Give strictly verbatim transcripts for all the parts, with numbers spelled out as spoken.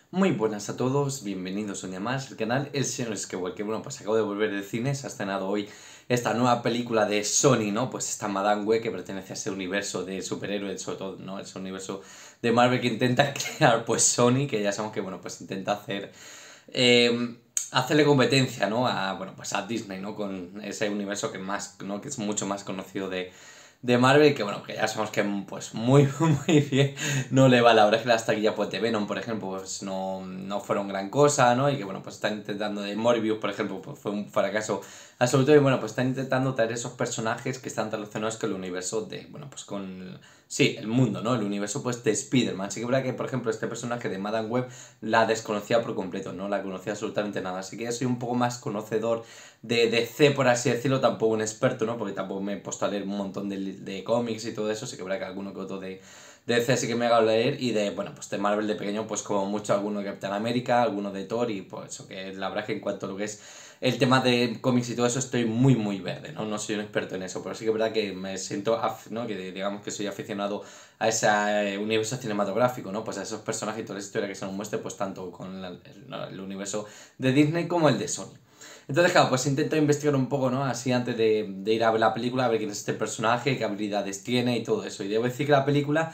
Muy buenas a todos, bienvenidos un día más al canal El Señor Skywalker, que bueno, pues acabo de volver del cine, se ha estrenado hoy esta nueva película de Sony, ¿no? Pues esta Madame Web que pertenece a ese universo de superhéroes, sobre todo, ¿no? Ese universo de Marvel que intenta crear, pues Sony, que ya sabemos que, bueno, pues intenta hacer... Eh, hacerle competencia, ¿no? A, bueno, pues a Disney, ¿no? Con ese universo que más, ¿no? Que es mucho más conocido de de Marvel, que bueno, que ya sabemos que pues muy, muy bien no le va. La verdad es que las taquillas pues, de Venom, por ejemplo, pues no, no fueron gran cosa, ¿no? Y que bueno, pues están intentando, de Morbius, por ejemplo, pues fue un fracaso absoluto, y bueno, pues están intentando traer esos personajes que están relacionados con el universo de, bueno, pues con, sí, el mundo, ¿no? El universo pues de Spider-Man. Así que es verdad que, por ejemplo, este personaje de Madame Web la desconocía por completo, no la conocía absolutamente nada, así que yo soy un poco más conocedor de D C, por así decirlo, tampoco un experto, ¿no? Porque tampoco me he puesto a leer un montón de, de cómics y todo eso, sí que habrá que alguno que otro de, de D C sí que me haga leer, y de, bueno, pues de Marvel de pequeño, pues como mucho alguno de Capitán América, alguno de Thor, y pues eso, que la verdad es que en cuanto a lo que es el tema de cómics y todo eso estoy muy muy verde, ¿no? No soy un experto en eso, pero sí que es verdad que me siento, ¿no? Que digamos que soy aficionado a ese eh, universo cinematográfico, ¿no? Pues a esos personajes y toda la historia que se nos muestre, pues tanto con la, el, ¿no? el universo de Disney como el de Sony. Entonces, claro, pues intento investigar un poco, ¿no? Así antes de, de ir a ver la película, a ver quién es este personaje, qué habilidades tiene y todo eso. Y debo decir que la película,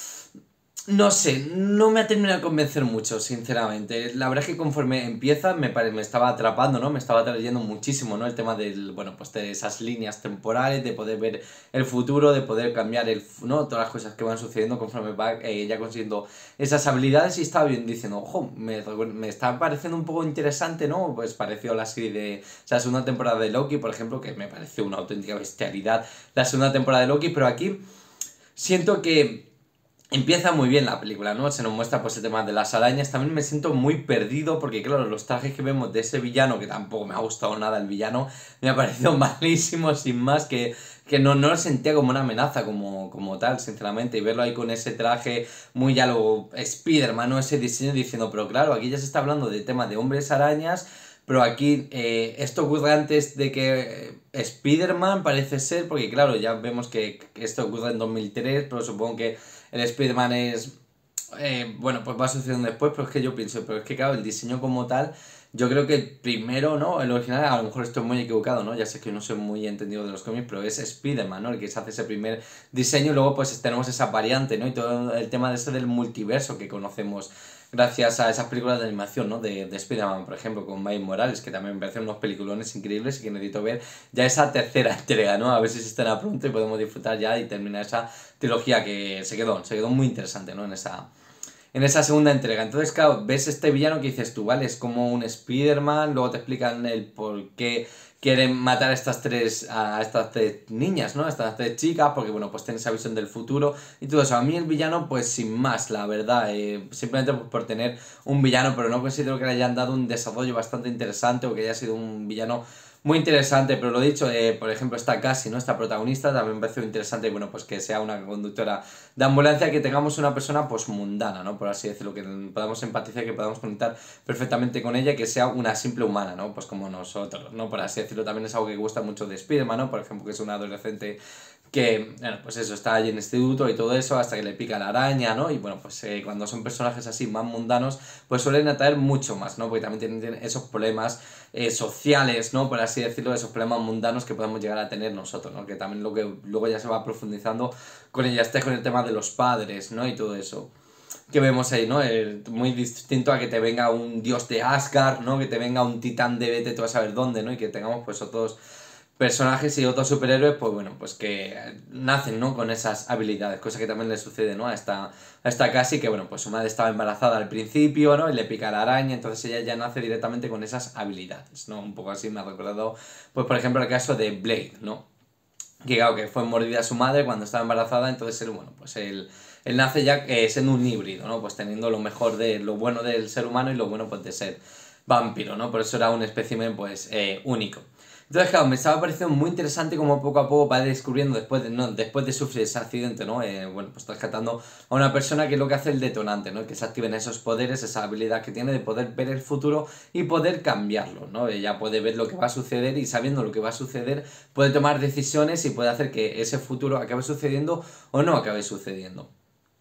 no sé, no me ha terminado de convencer mucho, sinceramente. La verdad es que conforme empieza me, pare- me estaba atrapando, ¿no? Me estaba atrayendo muchísimo, ¿no? El tema del, bueno, pues de esas líneas temporales, de poder ver el futuro, de poder cambiar el, fu- ¿no? Todas las cosas que van sucediendo conforme va eh, ya consiguiendo esas habilidades, y estaba bien diciendo, ojo, me, me está pareciendo un poco interesante, ¿no? Pues pareció la serie de, o sea, la segunda temporada de Loki, por ejemplo, que me pareció una auténtica bestialidad la segunda temporada de Loki, pero aquí siento que empieza muy bien la película, ¿no? Se nos muestra pues el tema de las arañas. También me siento muy perdido porque, claro, los trajes que vemos de ese villano, que tampoco me ha gustado nada el villano, me ha parecido malísimo, sin más, que, que no, no lo sentía como una amenaza como, como tal, sinceramente. Y verlo ahí con ese traje muy ya lo Spider-Man, ¿no? Ese diseño diciendo, pero claro, aquí ya se está hablando de tema de hombres arañas, pero aquí eh, esto ocurre antes de que eh, Spider-Man parece ser, porque claro, ya vemos que, que esto ocurre en dos mil tres, pero supongo que el Spider-Man es... eh, bueno, pues va sucediendo después, pero es que yo pienso, pero es que claro, el diseño como tal, yo creo que el primero, ¿no? El original, a lo mejor estoy muy equivocado, ¿no? Ya sé que no soy muy entendido de los cómics, pero es Spider-Man, ¿no? El que se hace ese primer diseño, y luego pues tenemos esa variante, ¿no? Y todo el tema de ese del multiverso que conocemos gracias a esas películas de animación, ¿no? De, de Spider-Man, por ejemplo, con Miles Morales, que también me parecen unos peliculones increíbles y que necesito ver ya esa tercera entrega, ¿no? A ver si se estará pronto y podemos disfrutar ya y terminar esa trilogía que se quedó, se quedó muy interesante, ¿no? En esa, en esa segunda entrega. Entonces, claro, ves este villano que dices tú, ¿vale? Es como un Spider-Man, luego te explican el por qué quieren matar a estas tres, a estas tres niñas, ¿no? A estas tres chicas, porque, bueno, pues tienen esa visión del futuro y todo eso. A mí el villano, pues sin más, la verdad, eh, simplemente pues, por tener un villano, pero no considero que le hayan dado un desarrollo bastante interesante o que haya sido un villano muy interesante. Pero lo dicho, eh, por ejemplo, esta Cassie, ¿no? Esta protagonista también me pareció interesante, bueno, pues que sea una conductora de ambulancia, que tengamos una persona pues mundana, ¿no? Por así decirlo, que podamos empatizar, que podamos conectar perfectamente con ella, y que sea una simple humana, ¿no? Pues como nosotros, ¿no? Por así decirlo, también es algo que gusta mucho de Spider-Man, ¿no? Por ejemplo, que es una adolescente que, bueno, pues eso, está allí en instituto y todo eso, hasta que le pica la araña, ¿no? Y bueno, pues eh, cuando son personajes así más mundanos, pues suelen atraer mucho más, ¿no? Porque también tienen, tienen esos problemas eh, sociales, ¿no? Por así decirlo, esos problemas mundanos que podemos llegar a tener nosotros, ¿no? Que también lo que luego ya se va profundizando con ella, esté con el tema de los padres, ¿no? Y todo eso que vemos ahí, ¿no? El, muy distinto a que te venga un dios de Asgard, ¿no? Que te venga un titán de vete tú a saber dónde, ¿no? Y que tengamos pues otros personajes y otros superhéroes, pues bueno, pues que nacen, ¿no? Con esas habilidades, cosa que también le sucede, ¿no? A esta, a esta Cassie, que bueno, pues su madre estaba embarazada al principio, ¿no? Y le pica la araña, entonces ella ya nace directamente con esas habilidades, ¿no? Un poco así me ha recordado, pues por ejemplo, el caso de Blade, ¿no? Que claro, que fue mordida a su madre cuando estaba embarazada, entonces él, bueno, pues él, él nace ya eh, siendo un híbrido, ¿no? Pues teniendo lo mejor de lo bueno del ser humano y lo bueno pues de ser vampiro, ¿no? Por eso era un espécimen pues eh, único. Entonces, claro, me estaba pareciendo muy interesante como poco a poco va descubriendo después de, ¿no? Después de sufrir ese accidente, ¿no? Eh, bueno, pues rescatando a una persona, que es lo que hace el detonante, ¿no? Que se activen esos poderes, esa habilidad que tiene de poder ver el futuro y poder cambiarlo, ¿no? Ella puede ver lo que va a suceder, y sabiendo lo que va a suceder puede tomar decisiones y puede hacer que ese futuro acabe sucediendo o no acabe sucediendo.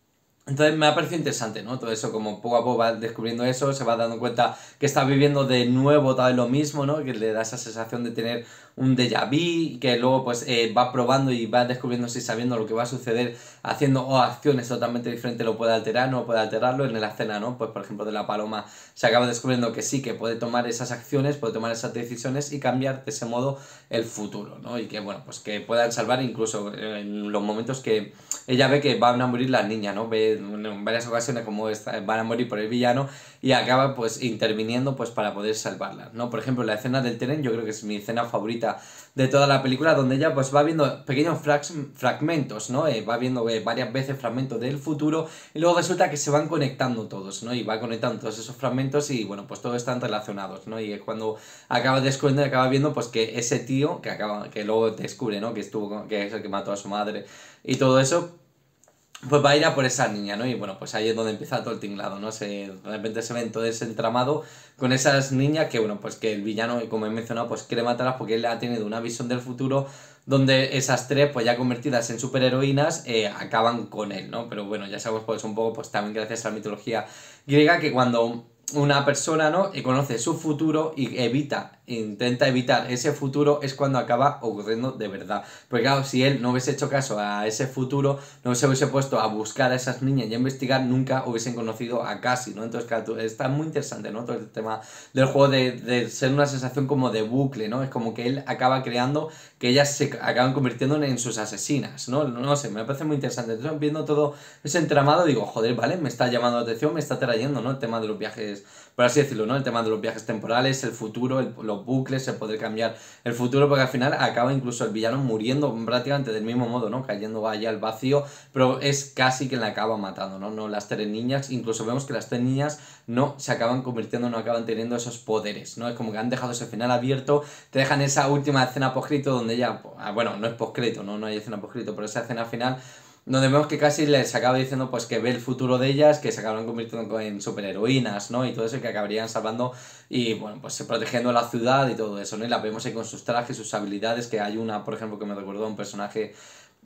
Entonces me ha parecido interesante, ¿no? Todo eso, como poco a poco va descubriendo eso, se va dando cuenta que está viviendo de nuevo otra vez lo mismo, ¿no? Que le da esa sensación de tener un déjà vu, que luego pues eh, va probando y va descubriendo y sabiendo lo que va a suceder, haciendo o acciones totalmente diferentes, lo puede alterar, no puede alterarlo. En la escena, ¿no? Pues por ejemplo de la paloma se acaba descubriendo que sí, que puede tomar esas acciones, puede tomar esas decisiones y cambiar de ese modo el futuro, ¿no? Y que bueno, pues que puedan salvar incluso en los momentos que ella ve que van a morir las niñas, ¿no? Ve en varias ocasiones como esta, van a morir por el villano y acaba pues interviniendo pues para poder salvarlas, ¿no? Por ejemplo, la escena del tren yo creo que es mi escena favorita de toda la película, donde ella pues va viendo pequeños fragmentos, ¿no? Eh, va viendo eh, varias veces fragmentos del futuro y luego resulta que se van conectando todos, ¿no? Y va conectando todos esos fragmentos y bueno, pues todos están relacionados, ¿no? Y es cuando acaba descubriendo y acaba viendo pues que ese tío que acaba, que luego descubre, ¿no? Que estuvo, que es el que mató a su madre y todo eso, pues va a ir a por esa niña, ¿no? Y bueno, pues ahí es donde empieza todo el tinglado, ¿no? Se, de repente se ven todo ese entramado con esas niñas que, bueno, pues que el villano, como he mencionado, pues quiere matarlas porque él ha tenido una visión del futuro donde esas tres, pues ya convertidas en superheroínas, eh, acaban con él, ¿no? Pero bueno, ya sabemos pues un poco, pues también gracias a la mitología griega, que cuando una persona, ¿no? Y conoce su futuro y evita, intenta evitar ese futuro, es cuando acaba ocurriendo de verdad. Porque claro, si él no hubiese hecho caso a ese futuro, no se hubiese puesto a buscar a esas niñas y a investigar, nunca hubiesen conocido a Cassie, ¿no? Entonces, claro, está muy interesante, ¿no? Todo el tema del juego de, de ser una sensación como de bucle, ¿no? Es como que él acaba creando que ellas se acaban convirtiendo en sus asesinas, ¿no? No sé, me parece muy interesante. Entonces, viendo todo ese entramado, digo, joder, vale, me está llamando la atención, me está trayendo, ¿no? El tema de los viajes, por así decirlo, ¿no? El tema de los viajes temporales, el futuro, el, los bucles, el poder cambiar el futuro, porque al final acaba incluso el villano muriendo prácticamente del mismo modo, ¿no? Cayendo allá al vacío, pero es casi quien la acaba matando, ¿no? No las tres niñas, incluso vemos que las tres niñas no se acaban convirtiendo, no acaban teniendo esos poderes, ¿no? Es como que han dejado ese final abierto, te dejan esa última escena postcrédito donde ella, bueno, no es postcrédito, ¿no? No hay escena postcrédito, pero esa escena final donde vemos que casi les acaba diciendo pues que ve el futuro de ellas, que se acabarán convirtiendo en superheroínas, ¿no? Y todo eso, que acabarían salvando y, bueno, pues protegiendo la ciudad y todo eso, ¿no? Y la vemos ahí con sus trajes, sus habilidades, que hay una, por ejemplo, que me recordó a un personaje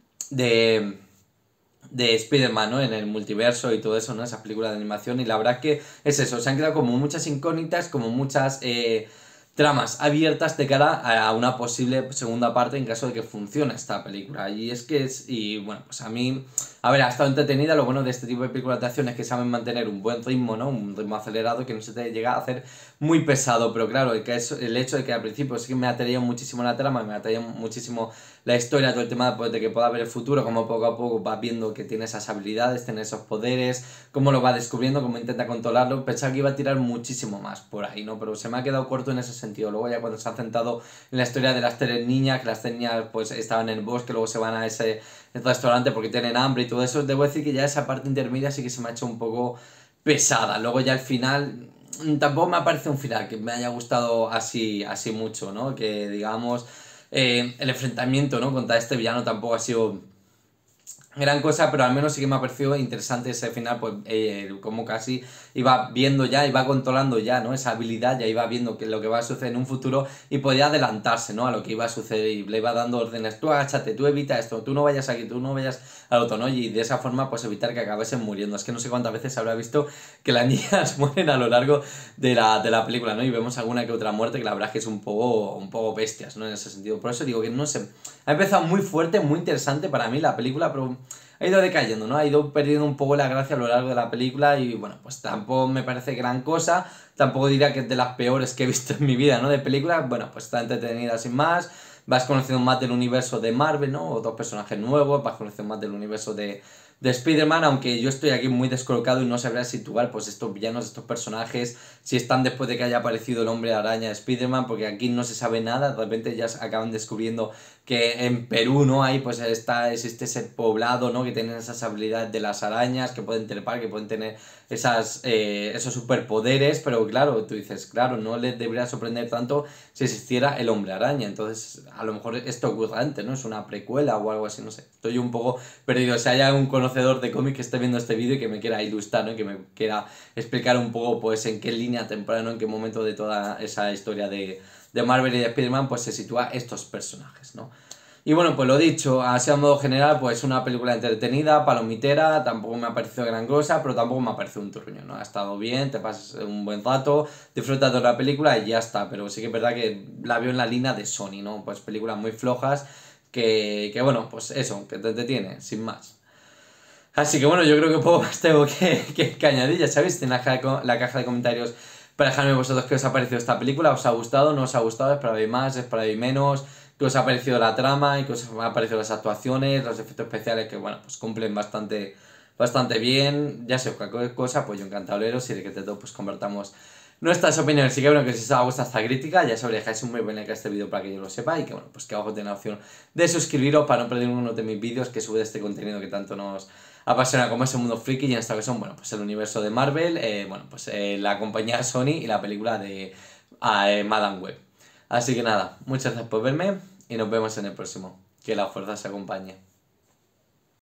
de de Spider-Man, ¿no? En el multiverso y todo eso, ¿no? Esa película de animación, y la verdad que es eso, se han quedado como muchas incógnitas, como muchas eh, tramas abiertas de cara a una posible segunda parte en caso de que funcione esta película. Y es que es, y bueno, pues a mí, a ver, ha estado entretenida. Lo bueno de este tipo de películas de acción es que saben mantener un buen ritmo, ¿no? Un ritmo acelerado que no se te llega a hacer muy pesado, pero claro, el, que es, el hecho de que al principio sí que me atraía muchísimo la trama, me atraía muchísimo la historia, todo el tema pues, de que pueda ver el futuro, como poco a poco va viendo que tiene esas habilidades, tiene esos poderes, cómo lo va descubriendo, cómo intenta controlarlo. Pensaba que iba a tirar muchísimo más por ahí, ¿no? Pero se me ha quedado corto en ese sentido. Luego ya cuando se ha centrado en la historia de las tres niñas, que las tres niñas pues estaban en el bosque, luego se van a ese restaurante porque tienen hambre y todo eso, debo decir que ya esa parte intermedia sí que se me ha hecho un poco pesada. Luego ya al final tampoco me ha parecido un final que me haya gustado así, así mucho, ¿no? Que digamos eh, el enfrentamiento, ¿no? Contra este villano tampoco ha sido gran cosa, pero al menos sí que me ha parecido interesante ese final, pues eh, como casi iba viendo ya, iba controlando ya, ¿no? Esa habilidad, ya iba viendo que lo que va a suceder en un futuro y podía adelantarse, ¿no? A lo que iba a suceder, y le iba dando órdenes: tú agáchate, tú evita esto, tú no vayas aquí, tú no vayas al otro, ¿no? Y de esa forma pues evitar que acabasen muriendo. Es que no sé cuántas veces habrá visto que las niñas mueren a lo largo de la, de la película, ¿no? Y vemos alguna que otra muerte que la verdad es que es un poco, un poco bestias, ¿no? En ese sentido. Por eso digo que no sé, ha empezado muy fuerte, muy interesante para mí la película, pero ha ido decayendo, ¿no? Ha ido perdiendo un poco la gracia a lo largo de la película y, bueno, pues tampoco me parece gran cosa. Tampoco diría que es de las peores que he visto en mi vida, ¿no? De películas. Bueno, pues está entretenida sin más. Vas conociendo más del universo de Marvel, ¿no? Otros personajes nuevos, vas conociendo más del universo de, de Spider-Man, aunque yo estoy aquí muy descolocado y no sabría situar pues estos villanos, estos personajes, si están después de que haya aparecido el Hombre Araña de Spider-Man, porque aquí no se sabe nada. De repente ya acaban descubriendo que en Perú, ¿no? Ahí pues está, existe ese poblado, ¿no? Que tienen esas habilidades de las arañas, que pueden trepar, que pueden tener esas, eh, esos superpoderes, pero claro, tú dices, claro, no les debería sorprender tanto si existiera el Hombre Araña. Entonces, a lo mejor esto ocurre antes, ¿no? Es una precuela o algo así, no sé. Estoy un poco perdido. Si hay algún conocedor de cómics que esté viendo este vídeo y que me quiera ilustrar, ¿no? Y que me quiera explicar un poco, pues, en qué línea temporal, ¿no? En qué momento de toda esa historia de, de Marvel y de Spider-Man, pues se sitúa estos personajes, ¿no? Y bueno, pues lo dicho, así a modo general, pues una película entretenida, palomitera, tampoco me ha parecido gran cosa, pero tampoco me ha parecido un truño, ¿no? Ha estado bien, te pasas un buen rato, disfrutas de la película y ya está, pero sí que es verdad que la veo en la línea de Sony, ¿no? Pues películas muy flojas que, que bueno, pues eso, que te entretiene, sin más. Así que bueno, yo creo que poco más tengo que, que, que añadir, ya sabéis, en la, caja- la caja de comentarios para dejarme vosotros qué os ha parecido esta película, os ha gustado, no os ha gustado, esperabais más, esperabais menos, qué os ha parecido la trama y qué os ha parecido las actuaciones, los efectos especiales que bueno, pues cumplen bastante, bastante bien, ya sé, cualquier cosa, pues yo encantado de leeros y de que te todo pues convertamos nuestras opiniones. Así que bueno, que si os ha gustado esta crítica, ya sabéis, dejáis un muy buen like a este vídeo para que yo lo sepa y que bueno, pues que abajo tenéis la opción de suscribiros para no perder ninguno de mis vídeos que sube de este contenido que tanto nos apasiona como es el mundo friki y en esta ocasión, bueno, pues el universo de Marvel, eh, bueno, pues eh, la compañía Sony y la película de eh, Madame Web. Así que nada, muchas gracias por verme y nos vemos en el próximo. Que la fuerza se acompañe.